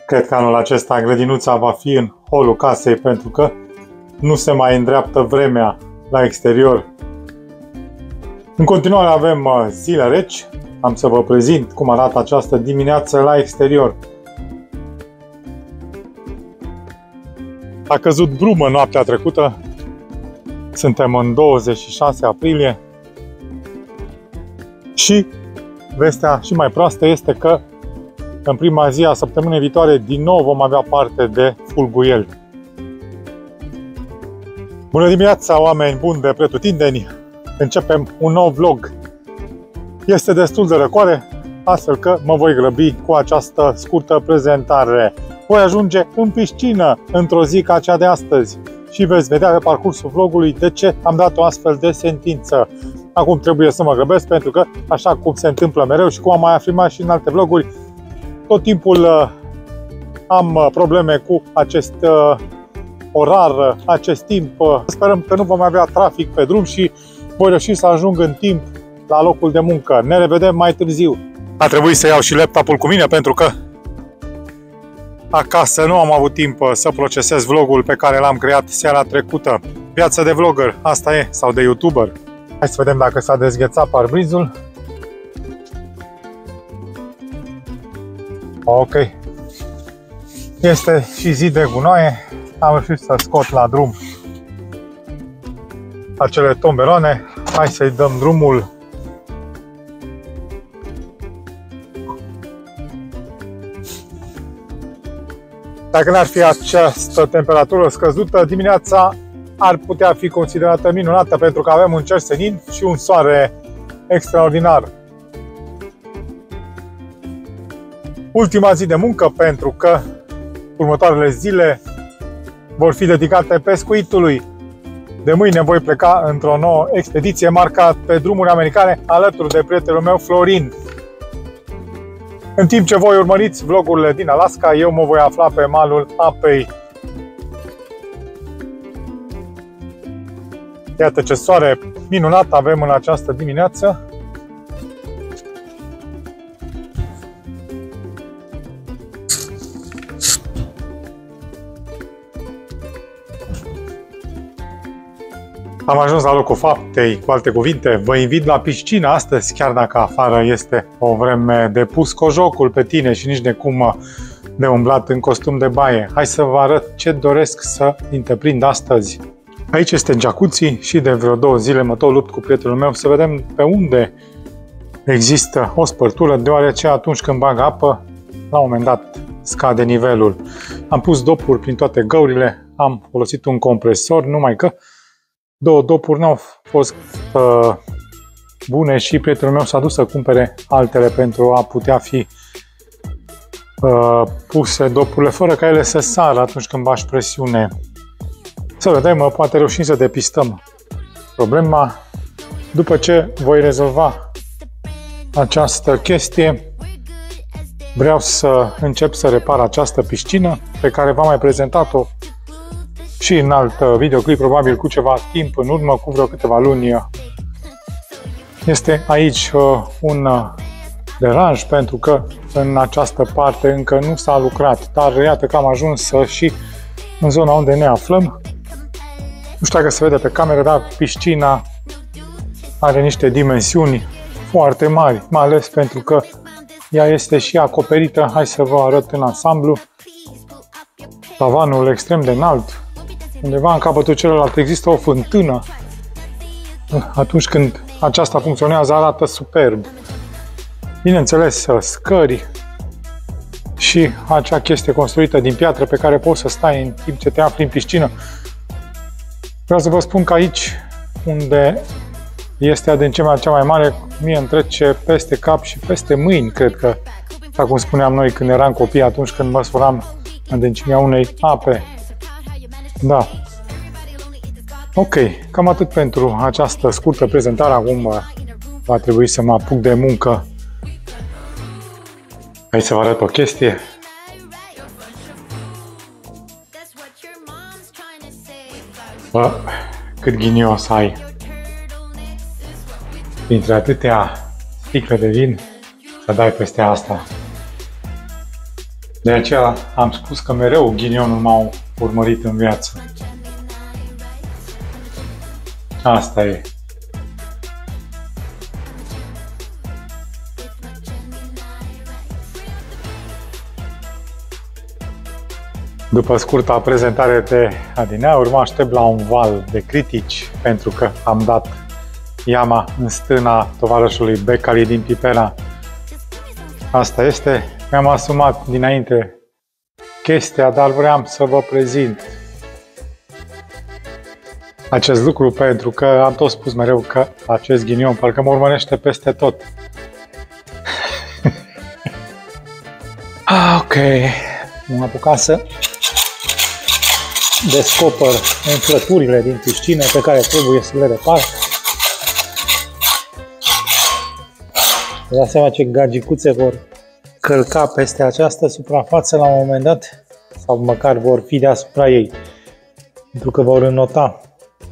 Cred că anul acesta grădinuța va fi în holul casei pentru că nu se mai îndreaptă vremea la exterior. În continuare avem zile reci. Am să vă prezint cum arată această dimineață la exterior. A căzut brumă noaptea trecută. Suntem în 26 aprilie. Și vestea și mai proastă este că în prima zi a săptămânii viitoare din nou vom avea parte de fulguieli. Bună dimineața, oameni buni de pretutindeni! Începem un nou vlog. Este destul de răcoare, astfel că mă voi grăbi cu această scurtă prezentare. Voi ajunge în piscină într-o zi ca cea de astăzi și veți vedea pe parcursul vlogului de ce am dat o astfel de sentință. Acum trebuie să mă grăbesc pentru că, așa cum se întâmplă mereu și cum am mai afirmat și în alte vloguri, tot timpul am probleme cu acest orar, acest timp. Sperăm că nu vom avea trafic pe drum și voi reuși să ajung în timp la locul de muncă. Ne revedem mai târziu. A trebuit să iau și laptopul cu mine pentru că acasă nu am avut timp să procesez vlogul pe care l-am creat seara trecută. Viața de vlogger, asta e, sau de youtuber. Hai să vedem dacă s-a dezghețat parbrizul. Ok. Este și zi de gunoaie. Am reușit să scot la drum acele tomberoane. Hai să-i dăm drumul. Dacă n-ar fi această temperatură scăzută, dimineața ar putea fi considerată minunată pentru că avem un cer senin și un soare extraordinar. Ultima zi de muncă pentru că următoarele zile vor fi dedicate pescuitului. De mâine voi pleca într-o nouă expediție marcată pe drumuri americane alături de prietenul meu Florin. În timp ce voi urmăriți vlogurile din Alaska, eu mă voi afla pe malul apei. Iată ce soare minunat avem în această dimineață. Am ajuns la locul faptei, cu alte cuvinte, vă invit la piscină astăzi, chiar dacă afară este o vreme de pus cojocul pe tine și nici de cum de umblat în costum de baie. Hai să vă arăt ce doresc să întreprind astăzi. Aici este jacuzzi și de vreo 2 zile mă tot lupt cu prietenul meu să vedem pe unde există o spărtură, deoarece atunci când bag apă, la un moment dat scade nivelul. Am pus dopuri prin toate găurile, am folosit un compresor, numai că 2 dopuri n-au fost bune și prietenul meu s-a dus să cumpere altele pentru a putea fi puse dopurile fără ca ele să sară atunci când bași presiune. Să vedem, poate reușim să depistăm problema. După ce voi rezolva această chestie, vreau să încep să repar această piscină pe care v-am mai prezentat-o și în alt videoclip, probabil cu ceva timp în urmă, cu vreo câteva luni. Este aici un deranj pentru că în această parte încă nu s-a lucrat, dar iată că am ajuns și în zona unde ne aflăm. Nu știu dacă se vede pe cameră, dar piscina are niște dimensiuni foarte mari, mai ales pentru că ea este și acoperită. Hai să vă arăt în ansamblu. Tavanul extrem de înalt. Undeva în capătul celălalt există o fântână. Atunci când aceasta funcționează, arată superb. Bineînțeles, scări și acea chestie construită din piatră pe care poți să stai în timp ce te afli în piscină. Vreau să vă spun că aici, unde este adâncimea cea mai mare, mie îmi trece peste cap și peste mâini, cred că, așa cum spuneam noi când eram copii, atunci când măsuram adâncimea unei ape. Da. Ok, cam atât pentru această scurtă prezentare. Acum va trebui să mă apuc de muncă. Hai să vă arăt o chestie. Bă, cât ghinios ai. Dintre atâtea sticle de vin, să dai peste asta. De aceea am spus că mereu ghinionul m-a urmărit în viață. Asta e. După scurta prezentare de adineauri, mă aștept la un val de critici pentru că am dat iama în stâna tovarășului Becali din Pipera. Asta este. Mi-am asumat dinainte chestia, dar vreau să vă prezint acest lucru pentru că am tot spus mereu că acest ghinion parcă mă urmărește peste tot. Ok, m-am apucat să descoper umflăturile din piscină pe care trebuie să le repar. Vă dați seama ce gagicuțe vor călca peste această suprafață la un moment dat, sau măcar vor fi deasupra ei, pentru că vor înnota.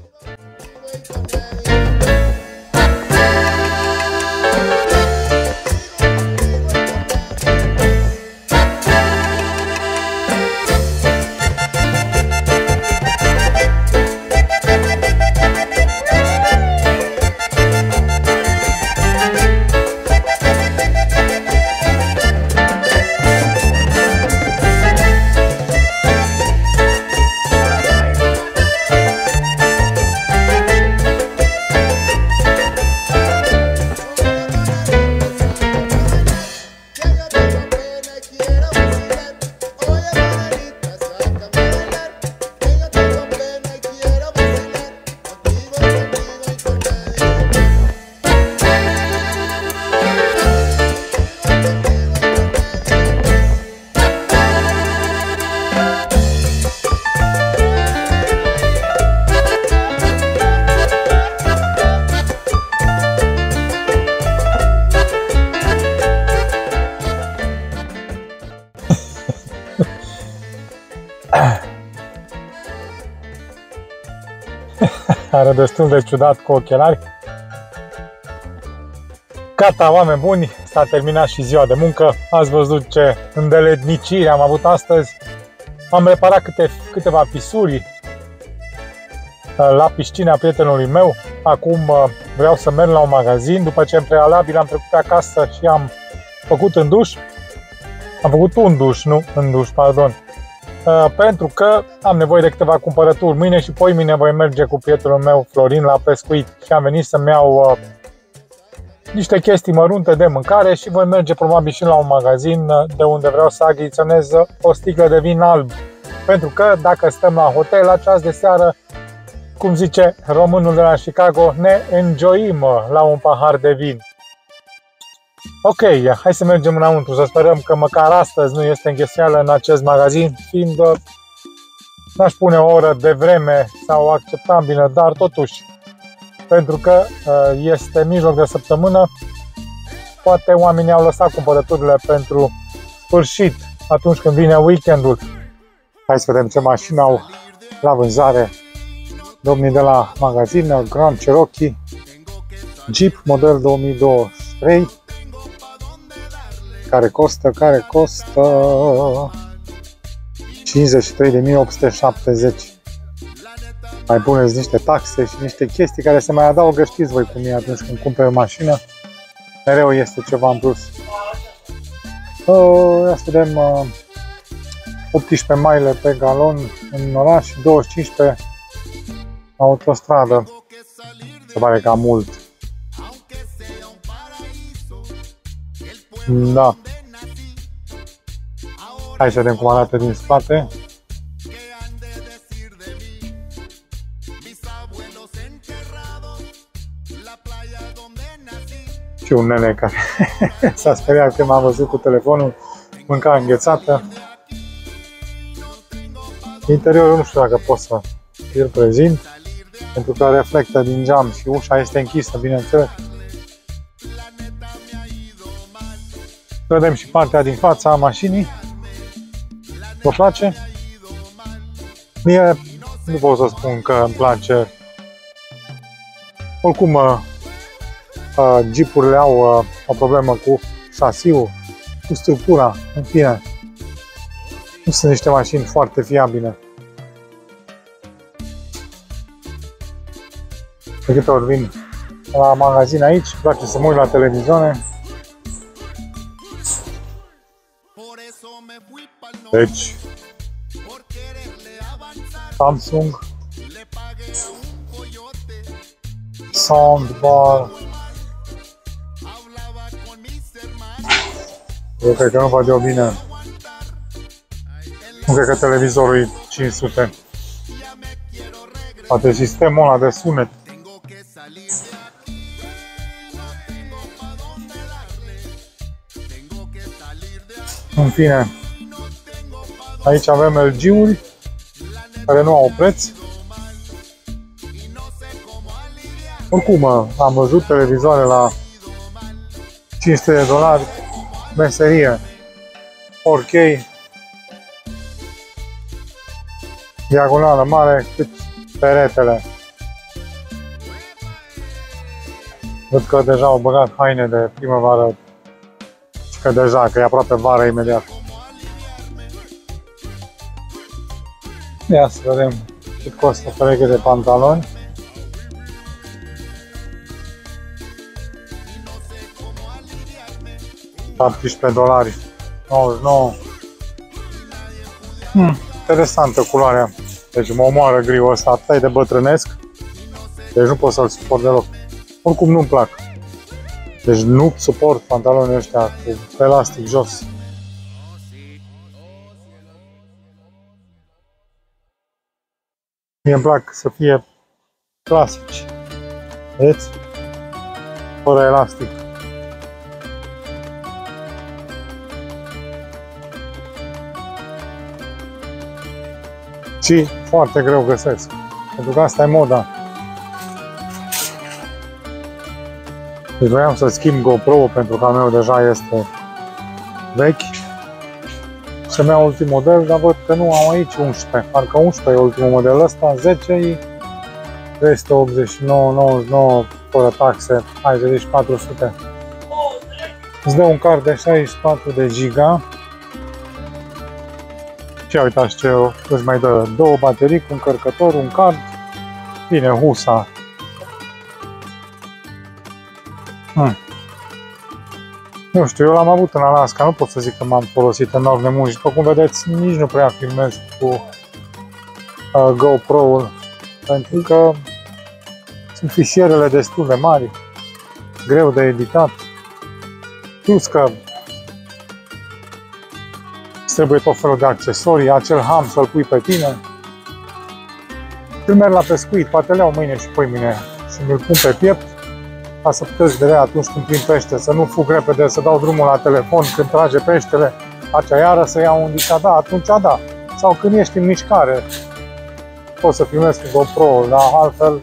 Are destul de ciudat cu ochelari. Gata, oameni buni, s-a terminat și ziua de muncă. Ați văzut ce îndeletniciri am avut astăzi. Am reparat câteva fisuri la piscina prietenului meu. Acum vreau să merg la un magazin. După ce în prealabil am trecut pe acasă și am făcut în duș. Am făcut un duș, nu în duș, pardon. Pentru că am nevoie de câteva cumpărături. Mâine și poimâine voi merge cu prietenul meu Florin la pescuit și am venit să-mi iau niște chestii mărunte de mâncare și voi merge probabil și la un magazin de unde vreau să achiziționez o sticlă de vin alb. Pentru că dacă stăm la hotel la ceas de seară, cum zice românul de la Chicago, ne enjoyim la un pahar de vin. Ok, hai să mergem înăuntru, să sperăm că măcar astăzi nu este înghesuială în acest magazin, fiind, n-aș pune o oră de vreme sau acceptabilă, dar totuși, pentru că este mijloc de săptămână, poate oamenii au lăsat cumpărăturile pentru sfârșit, atunci când vine weekendul. Hai să vedem ce mașini au la vânzare domnii de la magazin. Grand Cherokee Jeep model 2023 care costă 53.870. Mai puneți niște taxe și niște chestii care se mai adaugă, știți voi cum e atunci când cumperi o mașină, mereu este ceva în plus. Ia să vedem, 18 mile pe galon în oraș și 25 pe autostradă. Se pare cam mult. Da. Hai să vedem cum arată din spate. Și un nene care s-a speriat când m-a văzut cu telefonul, mânca înghețată. Interiorul nu știu dacă pot să îl prezint, pentru că reflectă din geam și ușa este închisă, bineînțeles. Vedem și partea din fața a mașinii. Vă place? Mie nu pot să spun că îmi place. Oricum, Jeep-urile au o problemă cu șasiul, cu structura, în fine. Nu sunt niște mașini foarte fiabile. De câte ori vin la magazin aici, îmi place să mă uit la televizoane. Deci, Samsung, soundbar. Eu cred că nu văd eu bine. Nu cred că televizorul e 500. Poate sistemul ăla de sunet. În fine, aici avem LG-uri care nu au preț. Oricum, am văzut televizoare la $500, meserie, 4K, diagonală mare cât peretele. Văd că deja au băgat haine de primăvară și că deja, că e aproape vară imediat. Ia să vedem cât costă o pereche de pantaloni. $17, 99. Interesantă culoarea. Deci mă omoară griul ăsta, atât de bătrânesc. Deci nu pot să-l suport deloc. Oricum nu-mi plac. Deci nu suport pantalonii ăștia cu elastic jos. Mie îmi plac să fie clasici. Vedeți? Fără elastic. Și foarte greu găsesc. Pentru că asta e moda. Deci voiam să schimb GoPro pentru că al meu deja este vechi. Să-mi iau ultimul model, dar văd că nu am aici 11. Parcă 11 e ultimul model ăsta, 10 e 389,99 fără taxe, hai să zici 400. Îți dă un card de 64 de giga. Și uitați ce îți mai dă, două baterii cu încărcător, un card. Bine, husa. Nu știu, eu l-am avut în Alaska, nu pot să zic că m-am folosit enorm de mult și după cum vedeți, nici nu prea filmez cu GoPro-ul, pentru că sunt fișierele destul de mari, greu de editat, plus că îți trebuie tot felul de accesorii, acel ham să-l pui pe tine. Când merg la pescuit, poate le iau mâine și poimâine și mi-l pun pe piept, ca să puteți vedea atunci când prind pește, să nu fug repede, să dau drumul la telefon când trage peștele, acea iară să iau un dica, da, atunci da. Sau când ești în mișcare, poți să filmezi cu GoPro, dar altfel...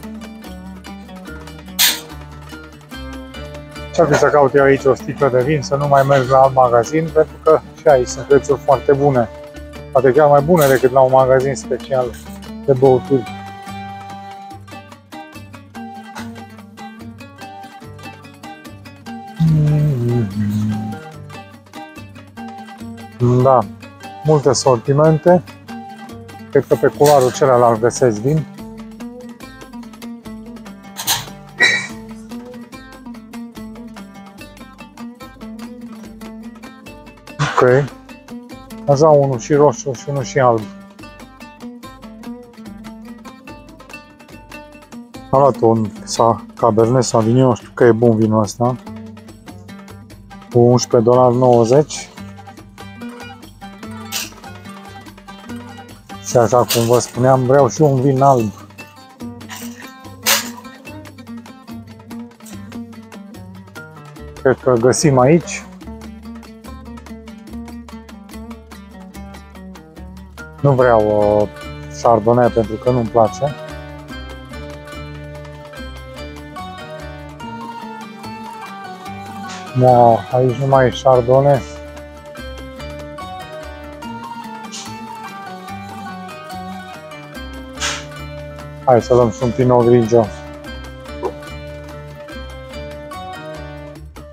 Ce-ar fi să caut eu aici o sticlă de vin, să nu mai merg la alt magazin, pentru că și aici sunt prețuri foarte bune. Poate chiar mai bune decât la un magazin special de băuturi. Da, multe sortimente. Cred că pe culoarul celălalt găsesc vin. Ok. Așa unul și roșu și unul și alb. Am luat un Cabernet Sauvignon, știu că e bun vinul ăsta. Cu $11,90. Și așa cum vă spuneam, vreau și un vin alb. Cred că îl găsim aici. Nu vreau Chardonnay pentru că nu-mi place. No, aici nu mai e Chardonnay. Hai să luăm și un Pinot Grigio.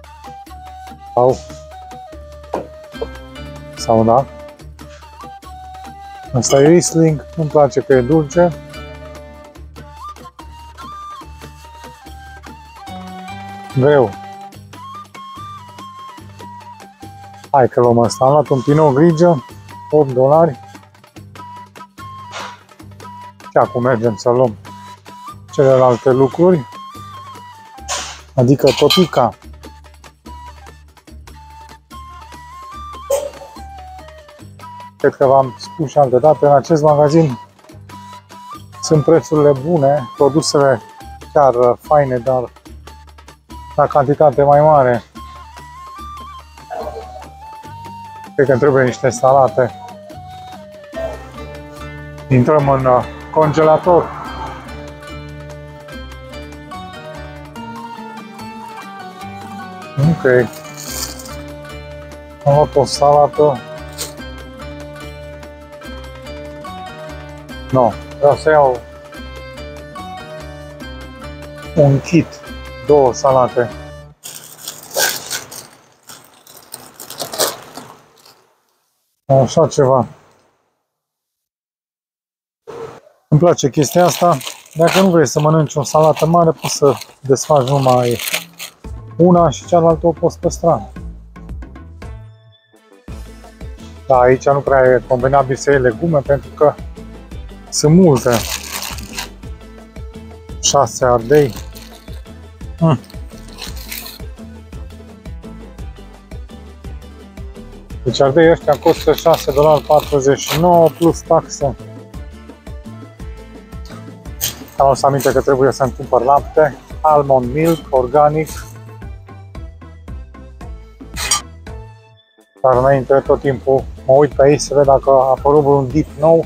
Sau da? Asta e Riesling, nu-mi place că e dulce. Greu. Hai că luăm asta. Am luat un Pinot Grigio, $8. Și acum mergem să luăm celelalte lucruri. Adică topica. Cred că v-am spus și altă dată, în acest magazin sunt prețurile bune, produsele chiar faine, dar la cantitate mai mare. Cred că îmi trebuie niște salate. Intrăm în congelator. Ok. Am luat o salată. Nu, vreau să iau un kit, 2 salate. Așa ceva. Îmi place chestia asta. Dacă nu vrei să mănânci o salată mare, poți să desfaci numai una și cealaltă o poți păstra. Da, aici nu prea e convenabil să iei legume pentru că sunt multe. 6 ardei. Deci ardei ăștia costă $6,49 plus taxe. Am adus aminte că trebuie să-mi cumpăr lapte. Almond milk, organic. Dar înainte tot timpul mă uit pe aici să văd dacă a apărut un dip nou.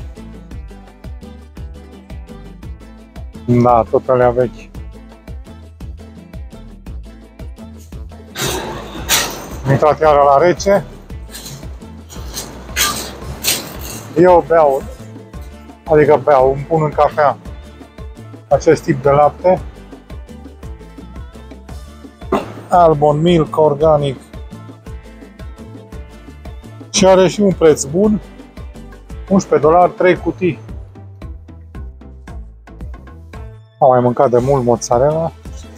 Da, tot alea vechi. Am intrat iară la rece. Eu beau, adică beau, îmi pun în cafea acest tip de lapte. Almond milk organic. Și are și un preț bun. $11, 3 cutii. Am mai mâncat de mult mozzarella.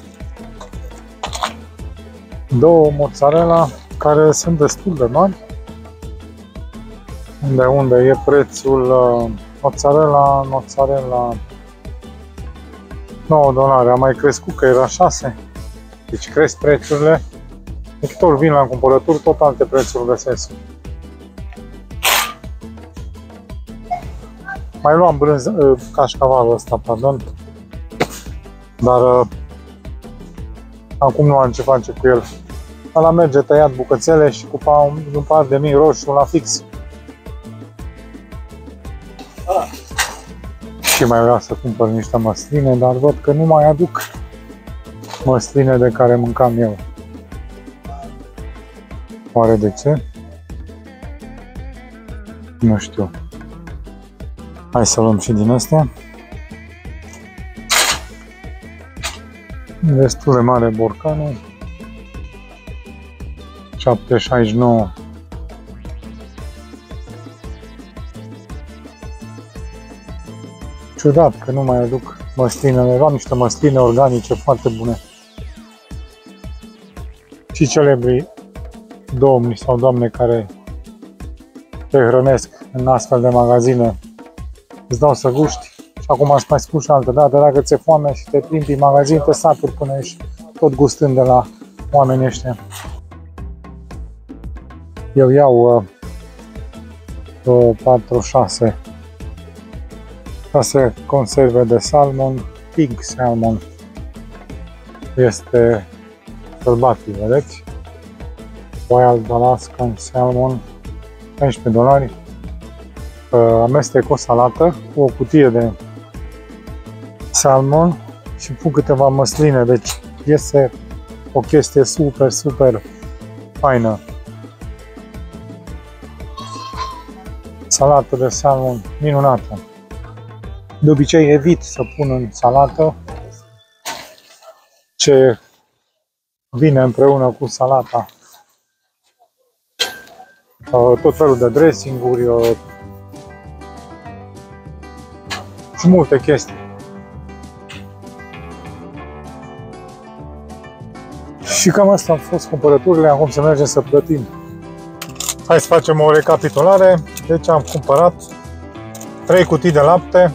2 mozzarella care sunt destul de mari. Unde e prețul mozzarella $9. A mai crescut că era 6. Deci cresc prețurile. De câte ori vin la cumpărături, tot alte prețuri găsesc. Mai luam cașcavalul ăsta, pardon. Dar acum nu am ce face cu el. Ăla merge tăiat bucățele și cu un par de mii roșu la fix. Și mai vreau să cumpăr niște măsline, dar văd că nu mai aduc măsline de care mâncam eu. Oare de ce? Nu știu. Hai să luăm și din astea. Destul de mare borcanul. 7,69. Ciudat că nu mai aduc măsline. Erau niște măsline organice foarte bune. Și celebrii domni sau doamne care te hrănesc în astfel de magazine îți dau să guști. Și acum am mai spus și altă dată, dacă ți-e foame și te plimbi în magazin, te saturi până ești tot gustând de la oamenii ăștia. Eu iau 4-6 conserve de salmon, pig salmon. Este sălbatic, vedeți? Wild Alaskan Salmon, $15. Amestec o salată cu o cutie de salmon și pun câteva măsline, deci iese o chestie super, super faină. Salată de salmon minunată. De obicei evit să pun în salată ce vine împreună cu salata. Tot felul de dressing-uri, și multe chestii. Și cam asta au fost cumpărăturile, acum să mergem să plătim. Hai să facem o recapitulare. Deci am cumpărat 3 cutii de lapte,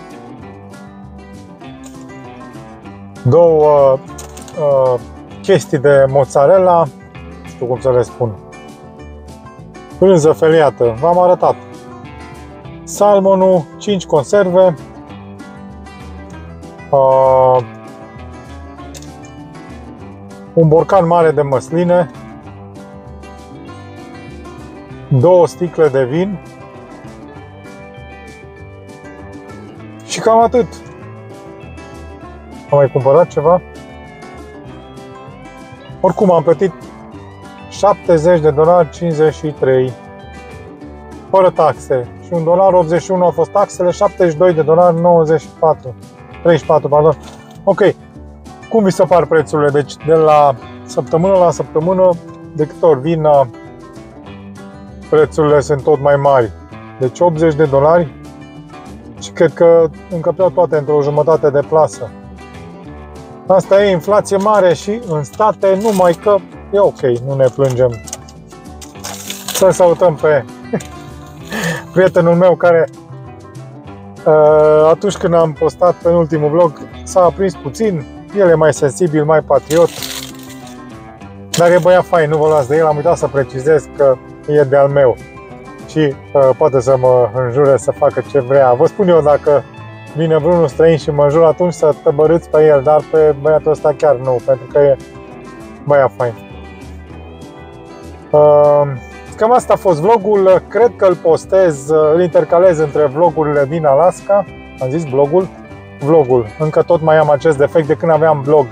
2 chestii de mozzarella, nu știu cum să le spun, brânză feliată, v-am arătat, salmonul, 5 conserve, un borcan mare de măsline, 2 sticle de vin și cam atât. Am mai cumpărat ceva? Oricum am plătit $70,53 fără taxe și $1,81 au fost taxele, $72,94, 34, pardon. Ok. Cum vi se par prețurile? Deci de la săptămână la săptămână, de câte ori vin, prețurile sunt tot mai mari. Deci $80 și cred că încăpeau toate într-o jumătate de plasă. Asta e inflație mare și în state, numai că e ok, nu ne plângem. Să salutăm pe prietenul meu care atunci când am postat penultimul vlog s-a aprins puțin. El e mai sensibil, mai patriot, dar e băiat fain, nu vă las de el. Am uitat să precizez că e de-al meu și poate să mă înjure să facă ce vrea. Vă spun eu, dacă vine vreunul străin și mă înjură, atunci să tăbărâți pe el, dar pe băiatul ăsta chiar nu, pentru că e băiat fain. Cam asta a fost vlogul, cred că îl postez, îl intercalez între vlogurile din Alaska. Am zis vlogul, încă tot mai am acest defect de când aveam vlog.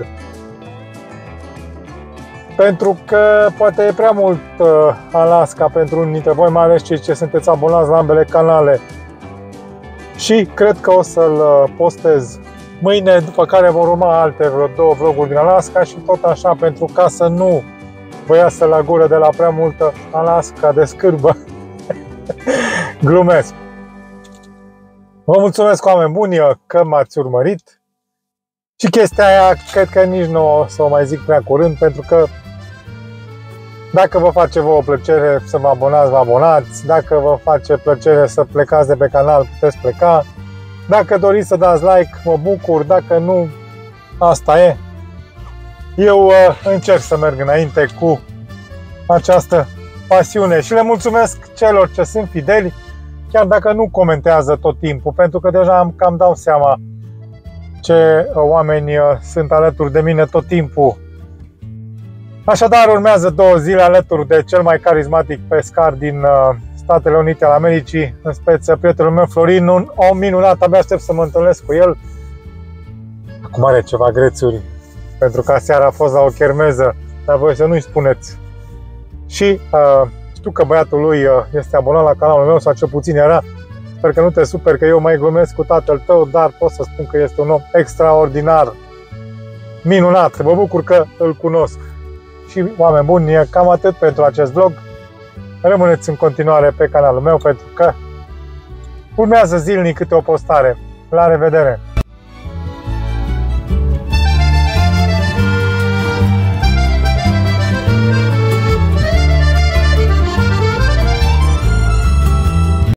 Pentru că poate e prea mult Alaska pentru unii dintre voi, mai ales cei ce sunteți abonați la ambele canale. Și cred că o să-l postez mâine, după care vor urma alte vreo 2 vloguri din Alaska și tot așa, pentru ca să nu vă iasă la gură de la prea multă Alaska de scârbă. Glumesc. Vă mulțumesc, oameni buni, că m-ați urmărit. Și chestia aia cred că nici nu o să o mai zic prea curând, pentru că dacă vă face vouă plăcere să vă abonați, vă abonați. Dacă vă face plăcere să plecați de pe canal, puteți pleca. Dacă doriți să dați like, mă bucur. Dacă nu, asta e. Eu încerc să merg înainte cu această pasiune și le mulțumesc celor ce sunt fideli, chiar dacă nu comentează tot timpul, pentru că deja am cam dau seama ce oameni sunt alături de mine tot timpul. Așadar, urmează 2 zile alături de cel mai carismatic pescar din Statele Unite ale Americii, în speță prietenul meu Florin, un om minunat, abia aștept să mă întâlnesc cu el. Acum are ceva grețuri, pentru că aseară a fost la o chermeză, dar voi să nu-i spuneți. Și știu că băiatul lui este abonat la canalul meu, sau cel puțin era. Sper că nu te superi că eu mai glumesc cu tatăl tău, dar pot să spun că este un om extraordinar, minunat. Mă bucur că îl cunosc. Și, oameni buni, e cam atât pentru acest vlog. Rămâneți în continuare pe canalul meu, pentru că urmează zilnic câte o postare. La revedere!